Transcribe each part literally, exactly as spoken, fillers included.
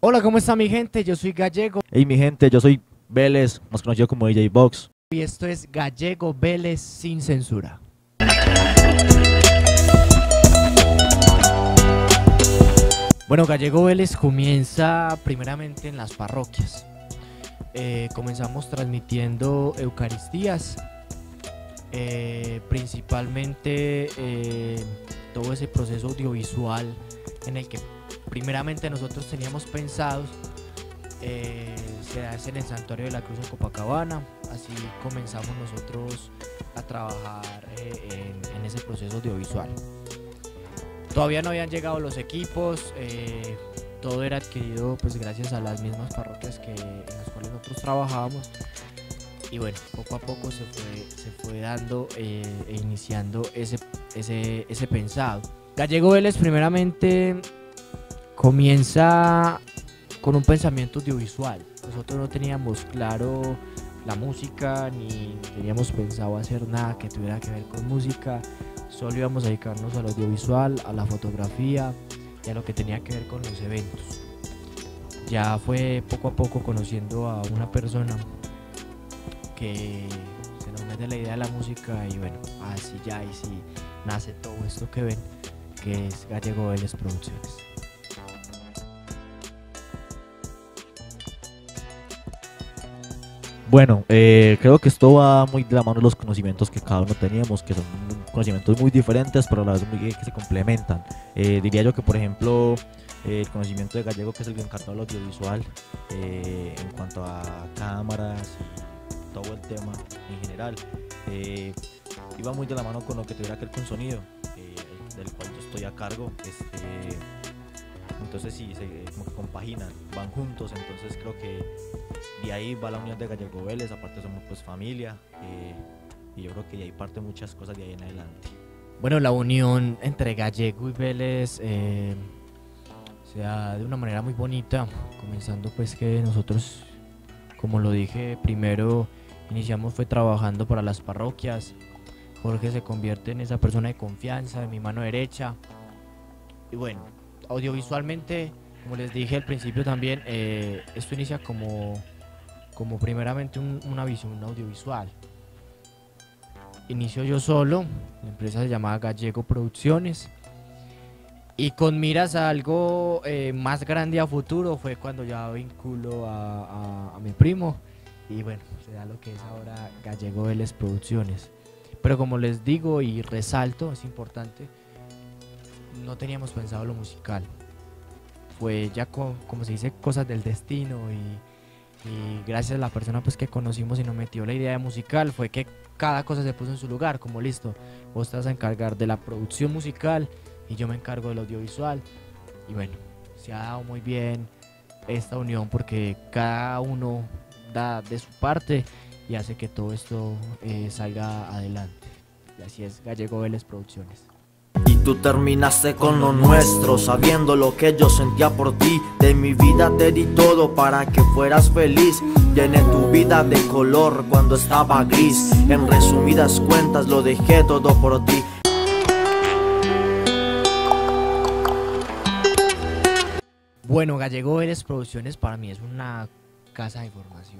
Hola, ¿cómo está mi gente? Yo soy Gallego Hey mi gente, yo soy Vélez, más conocido como D J Box. y esto es Gallego Vélez sin censura. Bueno, Gallego Vélez comienza primeramente en las parroquias. Eh, comenzamos transmitiendo Eucaristías, eh, principalmente eh, todo ese proceso audiovisual en el que primeramente nosotros teníamos pensados eh, se hace en el Santuario de la Cruz en Copacabana. Así comenzamos nosotros a trabajar eh, en, en ese proceso audiovisual. Todavía no habían llegado los equipos, eh, todo era adquirido pues gracias a las mismas parroquias que, en las cuales nosotros trabajábamos. Y bueno, poco a poco se fue, se fue dando eh, e iniciando ese, ese, ese pensado. Gallego Vélez primeramente comienza con un pensamiento audiovisual. Nosotros no teníamos claro la música ni teníamos pensado hacer nada que tuviera que ver con música. Solo íbamos a dedicarnos al audiovisual, a la fotografía y a lo que tenía que ver con los eventos. Ya fue poco a poco conociendo a una persona que se nos mete la idea de la música y bueno, así ya y sí nace todo esto que ven, que es Gallego Vélez Producciones. Bueno, eh, creo que esto va muy de la mano de los conocimientos que cada uno teníamos, que son conocimientos muy diferentes, pero a la vez muy, que se complementan. Eh, diría yo que, por ejemplo, eh, el conocimiento de Gallego, que es el encargado del audiovisual, eh, en cuanto a cámaras y todo el tema en general, eh, iba muy de la mano con lo que tuviera que ver con sonido, eh, del cual yo estoy a cargo. Este, entonces sí, se, como que compaginan, van juntos, entonces creo que de ahí va la unión de Gallego Vélez. Aparte somos pues familia, eh, y yo creo que de ahí parte muchas cosas de ahí en adelante. Bueno, la unión entre Gallego y Vélez eh, se da de una manera muy bonita, comenzando pues que nosotros, como lo dije primero, iniciamos fue trabajando para las parroquias. Jorge se convierte en esa persona de confianza, en mi mano derecha. Y bueno, audiovisualmente, como les dije al principio también, eh, esto inicia como, como primeramente un, una visión audiovisual. Inicio yo solo, la empresa se llamaba Gallego Producciones. Y con miras a algo eh, más grande a futuro fue cuando ya vinculo a, a, a mi primo. Y bueno, se da lo que es ahora Gallego Vélez Producciones. Pero como les digo y resalto, es importante, no teníamos pensado lo musical. Fue ya con, como se dice, cosas del destino y, y gracias a la persona pues que conocimos y nos metió la idea de musical, fue que cada cosa se puso en su lugar, como listo, vos te vas a encargar de la producción musical y yo me encargo del audiovisual. Y bueno, se ha dado muy bien esta unión porque cada uno da de su parte y hace que todo esto eh, salga adelante. Y así es Gallego Vélez Producciones. Y tú terminaste con lo nuestro, sabiendo lo que yo sentía por ti. De mi vida te di todo para que fueras feliz. Llené tu vida de color cuando estaba gris. En resumidas cuentas lo dejé todo por ti. Bueno, Gallego Vélez Producciones para mí es una casa de formación,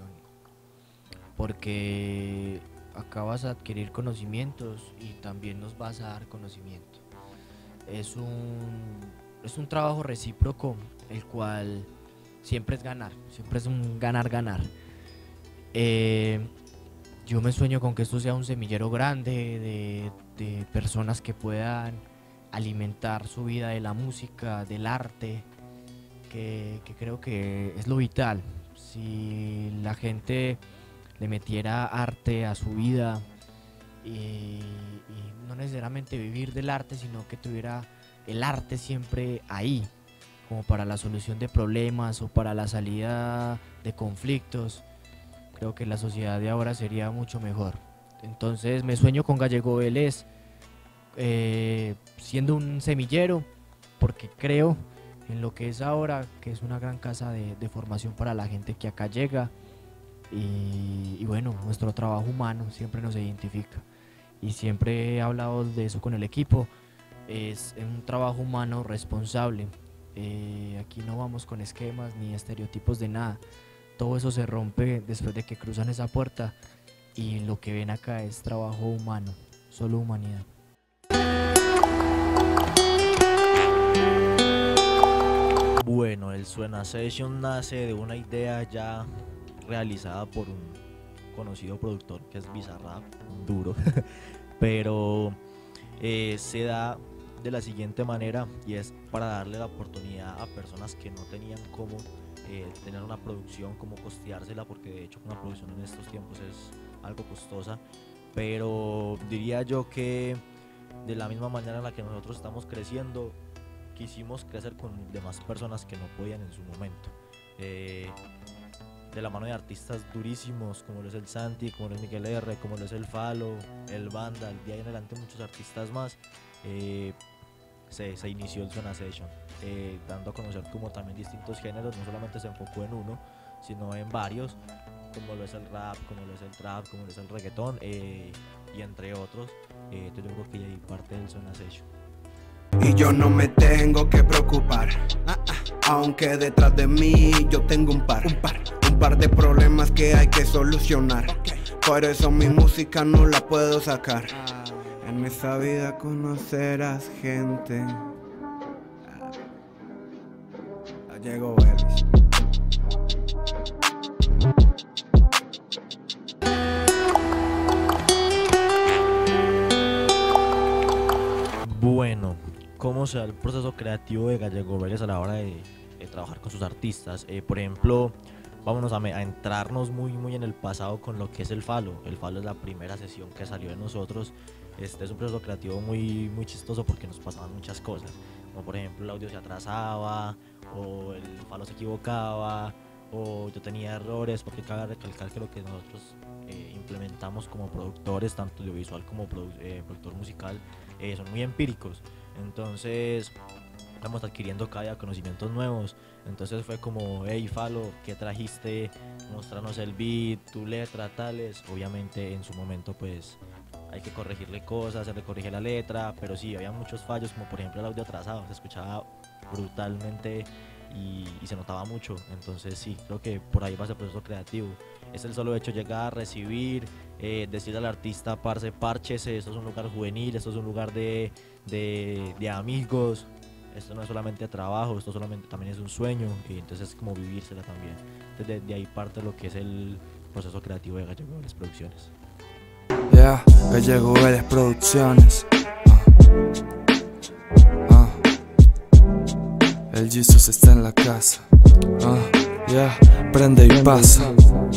porque acabas de adquirir conocimientos y también nos vas a dar conocimiento. Es un, es un trabajo recíproco, el cual siempre es ganar, siempre es un ganar-ganar. Eh, yo me sueño con que esto sea un semillero grande de, de personas que puedan alimentar su vida de la música, del arte, que, que creo que es lo vital. Si la gente le metiera arte a su vida y, y no necesariamente vivir del arte, sino que tuviera el arte siempre ahí, como para la solución de problemas o para la salida de conflictos, creo que la sociedad de ahora sería mucho mejor. Entonces me sueño con Gallego Vélez eh, siendo un semillero, porque creo en lo que es ahora, que es una gran casa de, de formación para la gente que acá llega. Y, y bueno, nuestro trabajo humano siempre nos identifica y siempre he hablado de eso con el equipo. Es un trabajo humano responsable, Eh, aquí no vamos con esquemas ni estereotipos de nada. Todo eso se rompe después de que cruzan esa puerta y lo que ven acá es trabajo humano, solo humanidad. Bueno, el Suena Session nace de una idea ya realizada por un conocido productor que es Bizarrap, un duro, pero eh, se da de la siguiente manera, y es para darle la oportunidad a personas que no tenían cómo eh, tener una producción, cómo costeársela, porque de hecho una producción en estos tiempos es algo costosa, pero diría yo que de la misma manera en la que nosotros estamos creciendo, quisimos crecer con demás personas que no podían en su momento. Eh, de la mano de artistas durísimos como lo es el Santi, como lo es Miguel R, como lo es el Falo, el Banda, de ahí en adelante muchos artistas más, eh, se, se inició el Suena Session, eh, dando a conocer como también distintos géneros, no solamente se enfocó en uno, sino en varios, como lo es el rap, como lo es el trap, como lo es el reggaetón, eh, y entre otros. Eh, entonces yo creo que ahí parte del Suena Session. Y yo no me tengo que preocupar, aunque detrás de mí yo tengo un par, un par, un par de problemas que hay que solucionar. Por eso mi música no la puedo sacar. En esa vida conocerás gente. Ya llegó Elvis. Bueno, ¿cómo se da el proceso creativo de Gallego Vélez a la hora de, de trabajar con sus artistas? Eh, por ejemplo, vámonos a, me, a entrarnos muy, muy en el pasado con lo que es el Falo. El Falo es la primera sesión que salió de nosotros. Este es un proceso creativo muy, muy chistoso porque nos pasaban muchas cosas, como por ejemplo el audio se atrasaba, o el Falo se equivocaba, o yo tenía errores, porque cabe recalcar que lo que nosotros eh, implementamos como productores, tanto audiovisual como produ eh, productor musical, eh, son muy empíricos. Entonces estamos adquiriendo cada día conocimientos nuevos. Entonces fue como, hey Falo, ¿qué trajiste? Mostrarnos el beat, tu letra, tales. Obviamente en su momento pues hay que corregirle cosas, se le corrige la letra, pero sí, había muchos fallos, como por ejemplo el audio atrasado, se escuchaba brutalmente y, y se notaba mucho. Entonces sí, creo que por ahí va ese proceso creativo. Es el solo hecho de llegar, recibir, eh, decirle al artista, parce, párchese, esto es un lugar juvenil, esto es un lugar de, de, de amigos, esto no es solamente trabajo, esto solamente también es un sueño, y entonces es como vivírsela también. Entonces de, de ahí parte lo que es el proceso creativo de Gallego Vélez Producciones. Ya, yeah, Gallego Vélez Producciones. uh. Uh. El Jesus está en la casa. uh. Ya, yeah, prende y pasa.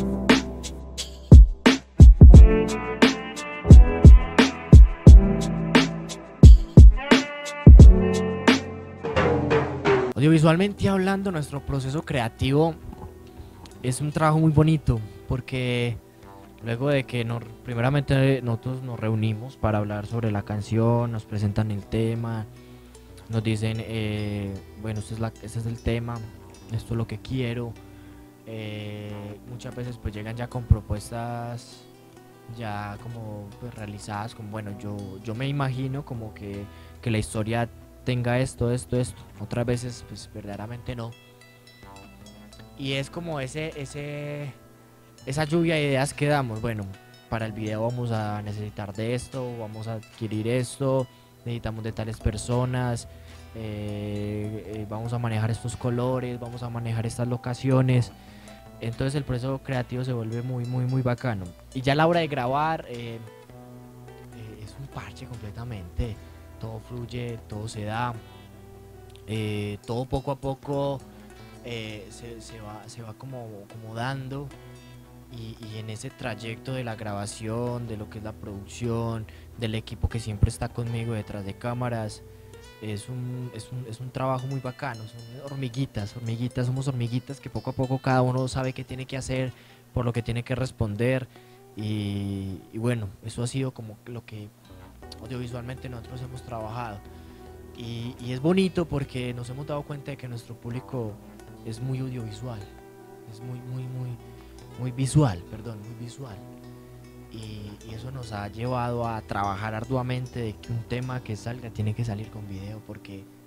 Audiovisualmente hablando, nuestro proceso creativo es un trabajo muy bonito, porque luego de que nos, primeramente nosotros nos reunimos para hablar sobre la canción, nos presentan el tema, nos dicen, eh, bueno, este es, la, este es el tema, esto es lo que quiero. Eh, muchas veces pues llegan ya con propuestas ya como pues, realizadas, como bueno, yo, yo me imagino como que, que la historia tenga esto, esto, esto. Otras veces pues verdaderamente no. Y es como ese, ese, esa lluvia de ideas que damos. Bueno, para el video vamos a necesitar de esto, vamos a adquirir esto, necesitamos de tales personas, eh, eh, vamos a manejar estos colores, vamos a manejar estas locaciones. Entonces el proceso creativo se vuelve muy, muy, muy bacano. Y ya a la hora de grabar, eh, eh, es un parche completamente. Todo fluye, todo se da, eh, todo poco a poco eh, se, se va, se va como, como dando, y, y en ese trayecto de la grabación, de lo que es la producción, del equipo que siempre está conmigo detrás de cámaras, es un, es un, es un trabajo muy bacano. Son hormiguitas, hormiguitas, somos hormiguitas que poco a poco cada uno sabe qué tiene que hacer, por lo que tiene que responder, y, y bueno, eso ha sido como lo que audiovisualmente nosotros hemos trabajado, y, y es bonito porque nos hemos dado cuenta de que nuestro público es muy audiovisual, es muy muy muy muy visual, perdón, muy visual, y, y eso nos ha llevado a trabajar arduamente de que un tema que salga tiene que salir con video, porque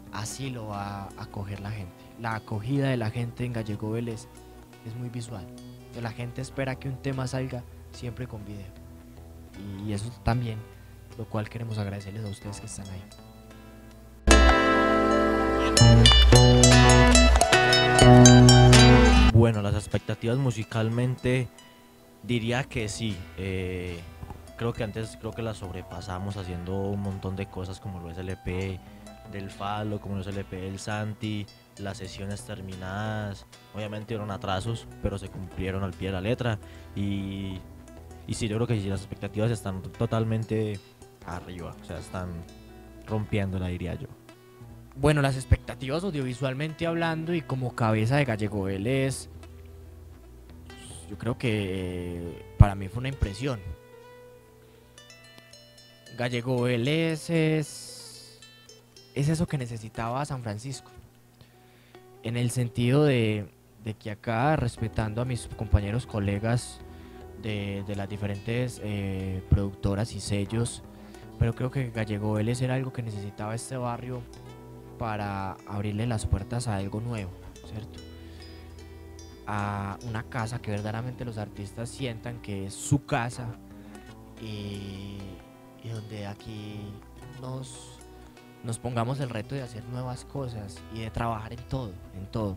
así lo va a acoger la gente. La acogida de la gente en Gallego Vélez es muy visual. La gente espera que un tema salga siempre con video. Y eso también, lo cual queremos agradecerles a ustedes que están ahí. Bueno, las expectativas musicalmente diría que sí. Eh, creo que antes creo que las sobrepasamos haciendo un montón de cosas como lo es el E P del Falo, como lo es el E P del Santi, las sesiones terminadas. Obviamente fueron atrasos, pero se cumplieron al pie de la letra. Y, y sí, yo creo que sí, las expectativas están totalmente arriba, o sea, están rompiéndola, diría yo. Bueno, las expectativas audiovisualmente hablando y como cabeza de Gallego Vélez, yo creo que para mí fue una impresión. Gallego Vélez es, es eso que necesitaba San Francisco, en el sentido de, de que acá, respetando a mis compañeros colegas de, de las diferentes eh, productoras y sellos, pero creo que Gallego Vélez era algo que necesitaba este barrio para abrirle las puertas a algo nuevo, ¿cierto? A una casa que verdaderamente los artistas sientan que es su casa y, y donde aquí nos, nos pongamos el reto de hacer nuevas cosas y de trabajar en todo, en todo.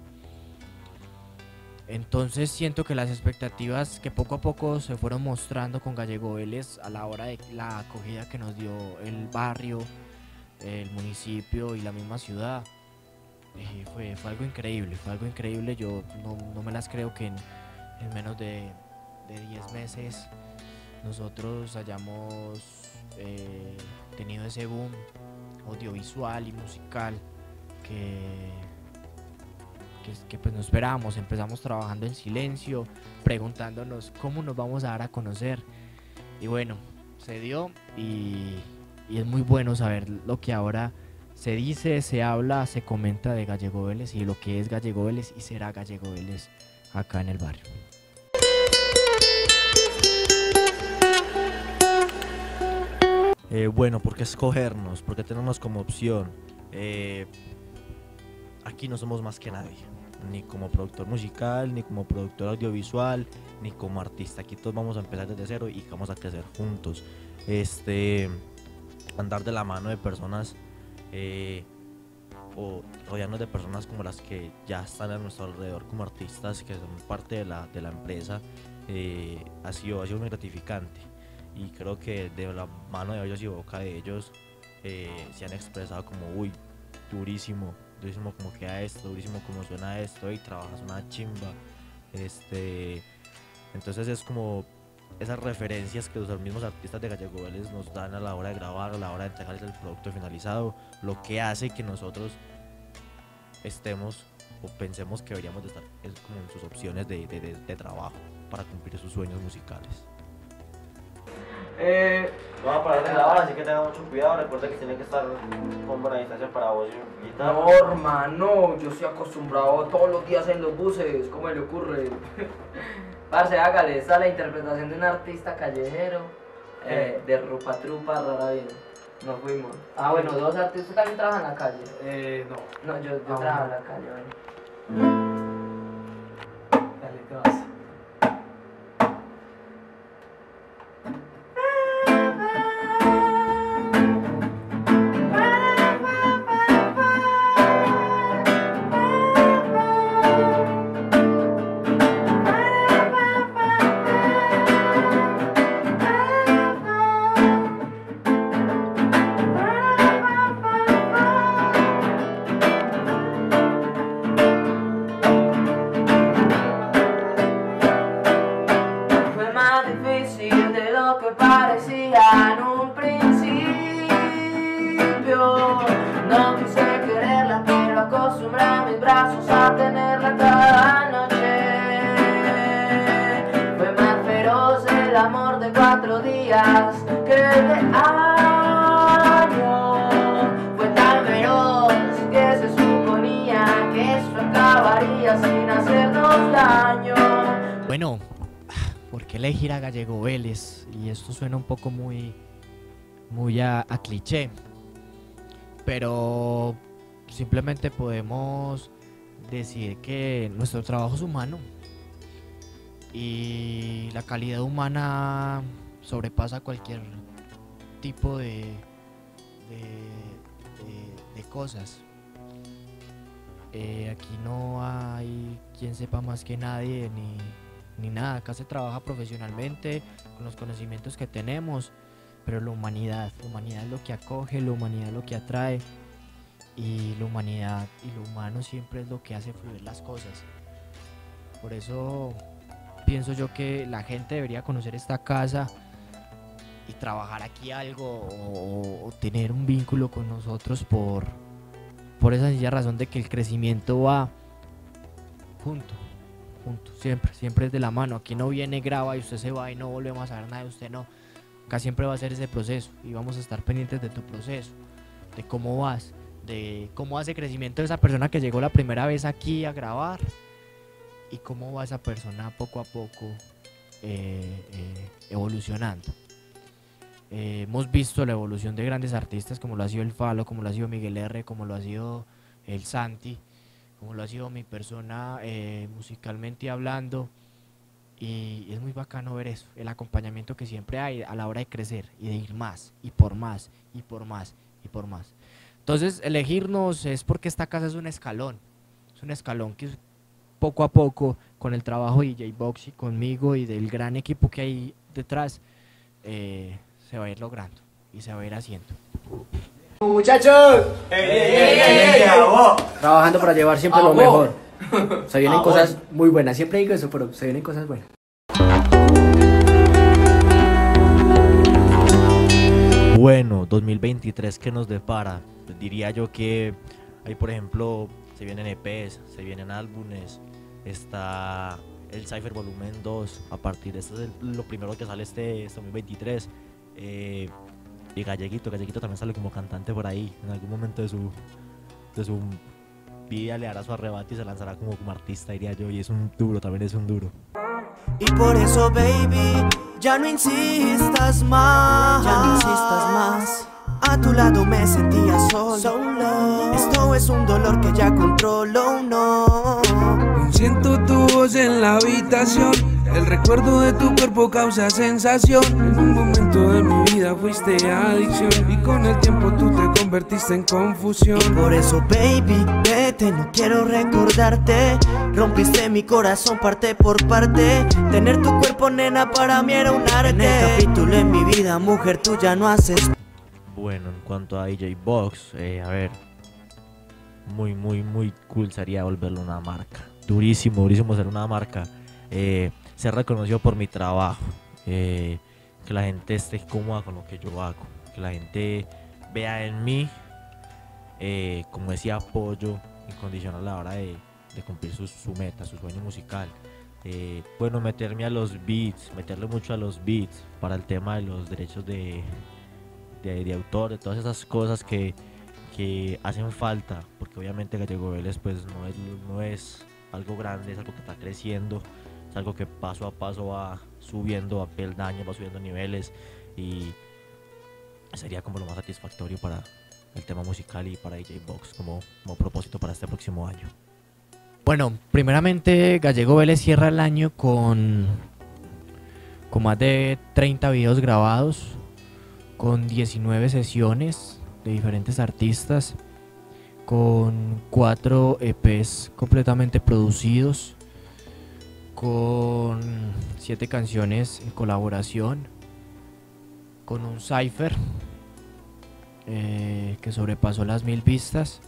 Entonces siento que las expectativas que poco a poco se fueron mostrando con Gallego Vélez a la hora de la acogida que nos dio el barrio, el municipio y la misma ciudad, eh, fue, fue algo increíble, fue algo increíble. Yo no, no me las creo que en, en menos de diez meses nosotros hayamos eh, tenido ese boom audiovisual y musical que, que, que pues no esperábamos. Empezamos trabajando en silencio, preguntándonos cómo nos vamos a dar a conocer, y bueno, se dio. y Y es muy bueno saber lo que ahora se dice, se habla, se comenta de Gallego Vélez y lo que es Gallego Vélez y será Gallego Vélez acá en el barrio. Eh, bueno, ¿por qué escogernos? ¿Por qué tenernos como opción? Eh, aquí no somos más que nadie, ni como productor musical, ni como productor audiovisual, ni como artista. Aquí todos vamos a empezar desde cero y vamos a crecer juntos. Este... andar de la mano de personas eh, o rodearnos de personas como las que ya están a nuestro alrededor como artistas, que son parte de la, de la empresa, eh, ha, sido, ha sido muy gratificante, y creo que de la mano de ellos y boca de ellos eh, se han expresado como uy, durísimo, durísimo como queda esto, durísimo como suena esto, y trabajas una chimba. Este, entonces es como esas referencias que los mismos artistas de Gallego Vélez nos dan a la hora de grabar, a la hora de entregarles el producto finalizado, lo que hace que nosotros estemos o pensemos que deberíamos de estar es como en sus opciones de, de, de, de trabajo para cumplir sus sueños musicales. Eh, Vamos a parar de grabar, así que tenga mucho cuidado. Recuerda que tiene que estar con buena distancia para vos y guitarra. No, hermano, yo estoy acostumbrado todos los días en los buses, ¿cómo le ocurre? Parce, hágale, esta es la interpretación de un artista callejero, eh, de Rupa Trupa, Rara Vida. Nos fuimos. Ah, bueno, dos artistas. ¿Usted también trabaja en la calle? Eh, no. No, yo, yo Ah, trabajo en bueno. la calle, bueno. Dale, te vas. Fue más difícil de lo que parecía en un principio. No quise quererla, pero acostumbré a mis brazos a tenerla cada noche. Fue más feroz el amor de cuatro días que el de años. Fue tan feroz que se suponía que eso acabaría sin hacernos daño. Bueno, ¿por qué elegir a Gallego Vélez? Y esto suena un poco muy, muy a, a cliché, pero simplemente podemos decir que nuestro trabajo es humano y la calidad humana sobrepasa cualquier tipo de, de, de- de cosas. Eh, aquí no hay quien sepa más que nadie ni, ni nada. Acá se trabaja profesionalmente con los conocimientos que tenemos, pero la humanidad, la humanidad es lo que acoge, la humanidad es lo que atrae y la humanidad y lo humano siempre es lo que hace fluir las cosas. Por eso pienso yo que la gente debería conocer esta casa y trabajar aquí algo o, o tener un vínculo con nosotros por, por esa sencilla razón de que el crecimiento va junto, junto, siempre, siempre es de la mano. Aquí no viene, graba y usted se va y no volvemos a saber nada de usted, no. Acá siempre va a ser ese proceso y vamos a estar pendientes de tu proceso, de cómo vas, de cómo hace crecimiento esa persona que llegó la primera vez aquí a grabar y cómo va esa persona poco a poco eh, eh, evolucionando. Eh, hemos visto la evolución de grandes artistas como lo ha sido el Falo, como lo ha sido Miguel R, como lo ha sido el Santi, como lo ha sido mi persona eh, musicalmente hablando, y es muy bacano ver eso, el acompañamiento que siempre hay a la hora de crecer y de ir más y por más y por más y por más. Entonces elegirnos es porque esta casa es un escalón, es un escalón que poco a poco con el trabajo de D J Box y conmigo y del gran equipo que hay detrás eh, se va a ir logrando y se va a ir haciendo. Muchachos, trabajando para llevar siempre lo mejor. Se vienen cosas muy buenas, siempre digo eso, pero se vienen cosas buenas. Bueno, dos mil veintitrés, ¿qué nos depara? Pues diría yo que ahí, por ejemplo, se vienen E Pes, se vienen álbumes, está el Cypher Volumen dos, a partir de esto es el- lo primero que sale este, este dos mil veintitrés. Eh, y Galleguito, Galleguito también sale como cantante por ahí, en algún momento de su, de su vida le hará su arrebato y se lanzará como, como artista, diría yo, y es un duro, también es un duro. Y por eso, baby, ya no insistas más. Ya no insistas más. A tu lado me sentía solo. Esto es un dolor que ya controlo, no. Siento tu voz en la habitación. El recuerdo de tu cuerpo causa sensación. En un momento de mi vida fuiste adicción y con el tiempo tú te convertiste en confusión. Y por eso, baby, vete, no quiero recordarte. Rompiste mi corazón parte por parte. Tener tu cuerpo, nena, para mí era un arte. En el capítulo en mi vida, mujer, tú ya no haces. Bueno, en cuanto a D J Box, eh, a ver, muy, muy, muy cool sería volverlo una marca. Durísimo, durísimo ser una marca. Eh, ser reconocido por mi trabajo. Eh, que la gente esté cómoda con lo que yo hago. Que la gente vea en mí eh, como ese apoyo incondicional a la hora de, de cumplir su, su meta, su sueño musical. Eh, bueno, meterme a los beats, meterle mucho a los beats para el tema de los derechos de, de, de autor, de todas esas cosas que, que hacen falta, porque obviamente Gallego Vélez pues no es, no es algo grande, es algo que está creciendo, es algo que paso a paso va subiendo a peldaños, va subiendo niveles, y sería como lo más satisfactorio para el tema musical y para D J Box como, como propósito para este próximo año. Bueno, primeramente Gallego Vélez cierra el año con, con más de treinta videos grabados, con diecinueve sesiones de diferentes artistas, con cuatro E Pes completamente producidos, con siete canciones en colaboración, con un Cypher eh, que sobrepasó las mil vistas.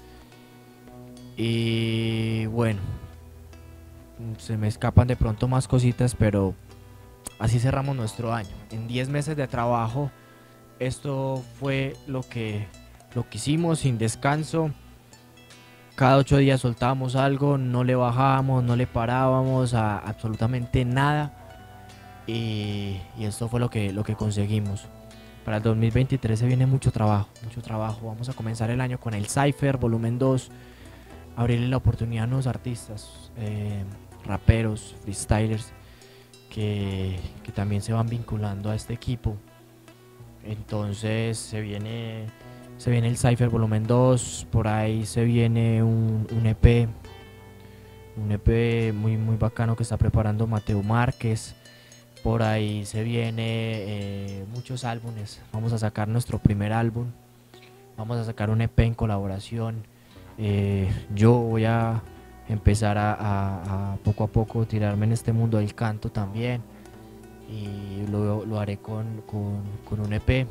Y bueno, se me escapan de pronto más cositas, pero así cerramos nuestro año. En diez meses de trabajo, esto fue lo que, lo que hicimos sin descanso. Cada ocho días soltábamos algo, no le bajábamos, no le parábamos a absolutamente nada. Y, y esto fue lo que, lo que conseguimos. Para el dos mil veintitrés se viene mucho trabajo, mucho trabajo. Vamos a comenzar el año con el Cypher Volumen dos. Abrirle la oportunidad a nuevos artistas, eh, raperos, freestylers, que, que también se van vinculando a este equipo. Entonces se viene se viene el Cypher volumen dos, por ahí se viene un, un E P, un E P muy muy bacano que está preparando Mateo Márquez. Por ahí se viene eh, muchos álbumes. Vamos a sacar nuestro primer álbum, vamos a sacar un E P en colaboración. Eh, yo voy a empezar a, a, a poco a poco tirarme en este mundo del canto también, y lo, lo haré con, con, con un E P.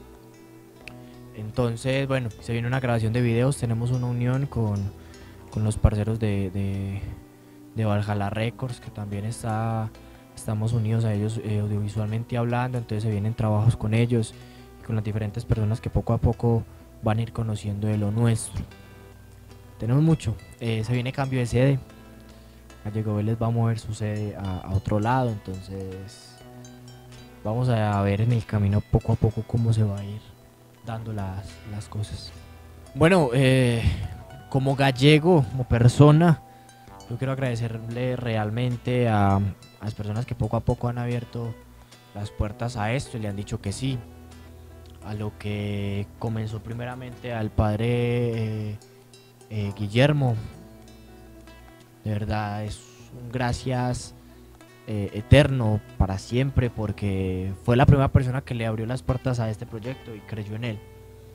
Entonces, bueno, se viene una grabación de videos, tenemos una unión con, con los parceros de, de, de Valhalla Records, que también está, estamos unidos a ellos eh, audiovisualmente hablando, entonces se vienen trabajos con ellos y con las diferentes personas que poco a poco van a ir conociendo de lo nuestro. Tenemos mucho, eh, se viene cambio de sede, Gallego Vélez va a mover su sede a, a otro lado, entonces vamos a ver en el camino poco a poco cómo se va a ir dando las, las cosas. Bueno, eh, como gallego, como persona, yo quiero agradecerle realmente a, a las personas que poco a poco han abierto las puertas a esto y le han dicho que sí, a lo que comenzó primeramente al padre eh, eh, Guillermo. De verdad es un gracias eh, eterno para siempre, porque fue la primera persona que le abrió las puertas a este proyecto y creyó en él.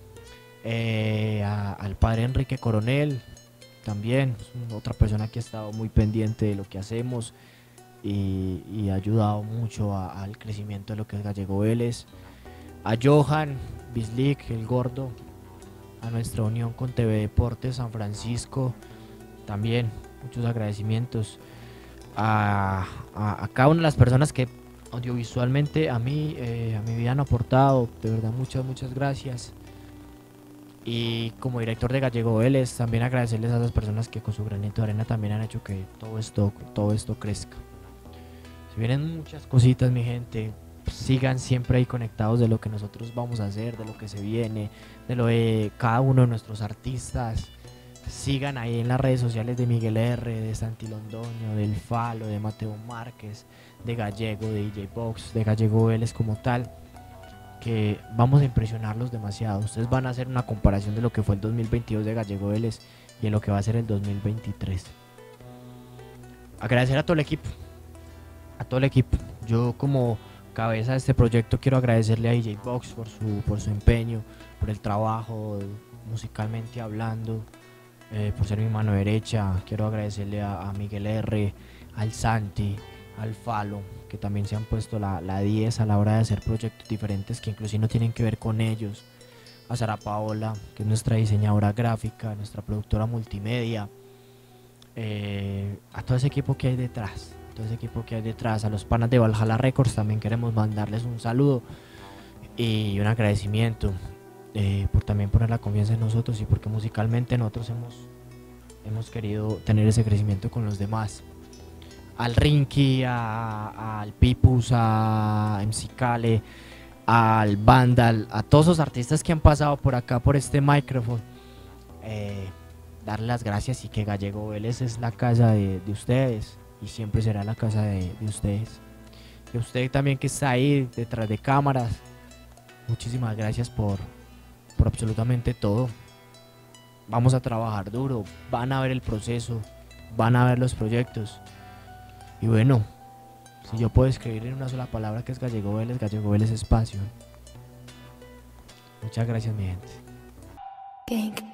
Eh, a, al padre Enrique Coronel también, es otra persona que ha estado muy pendiente de lo que hacemos y, y ha ayudado mucho a, al crecimiento de lo que es Gallego Vélez. A Johan Bislik, el gordo, a nuestra unión con T V Deportes San Francisco, también muchos agradecimientos. A, a, a cada una de las personas que audiovisualmente a mí, eh, a mi vida han aportado, de verdad muchas, muchas gracias. Y como director de Gallego Vélez, también agradecerles a esas personas que con su granito de arena también han hecho que todo esto, todo esto crezca. Se vienen muchas cositas, mi gente, sigan siempre ahí conectados de lo que nosotros vamos a hacer, de lo que se viene, de lo de cada uno de nuestros artistas. Sigan ahí en las redes sociales de Miguel R, de Santi Londoño, del Falo, de Mateo Márquez, de Gallego, de D J Box, de Gallego Vélez como tal, que vamos a impresionarlos demasiado. Ustedes van a hacer una comparación de lo que fue el dos mil veintidós de Gallego Vélez y de lo que va a ser el dos mil veintitrés. Agradecer a todo el equipo, a todo el equipo. Yo como cabeza de este proyecto quiero agradecerle a D J Box por su, por su empeño, por el trabajo musicalmente hablando. Eh, por ser mi mano derecha. Quiero agradecerle a, a Miguel R, al Santi, al Falo, que también se han puesto la, la diez a la hora de hacer proyectos diferentes que inclusive no tienen que ver con ellos. A Sara Paola, que es nuestra diseñadora gráfica, nuestra productora multimedia. Eh, a todo ese equipo que hay detrás, todo ese equipo que hay detrás, a los panas de Valhalla Records también queremos mandarles un saludo y un agradecimiento. Eh, por también poner la confianza en nosotros y porque musicalmente nosotros hemos, hemos querido tener ese crecimiento con los demás. Al Rinky, a, al Pipus, a M C Kale, al Vandal, a todos los artistas que han pasado por acá por este micrófono, eh, darles las gracias y que Gallego Vélez es la casa de, de ustedes y siempre será la casa de, de ustedes. Y usted también que está ahí detrás de cámaras, muchísimas gracias por por absolutamente todo. Vamos a trabajar duro, van a ver el proceso, van a ver los proyectos. Y bueno, si yo puedo escribir en una sola palabra que es Gallego Vélez, Gallego Vélez es pasión. Muchas gracias, mi gente.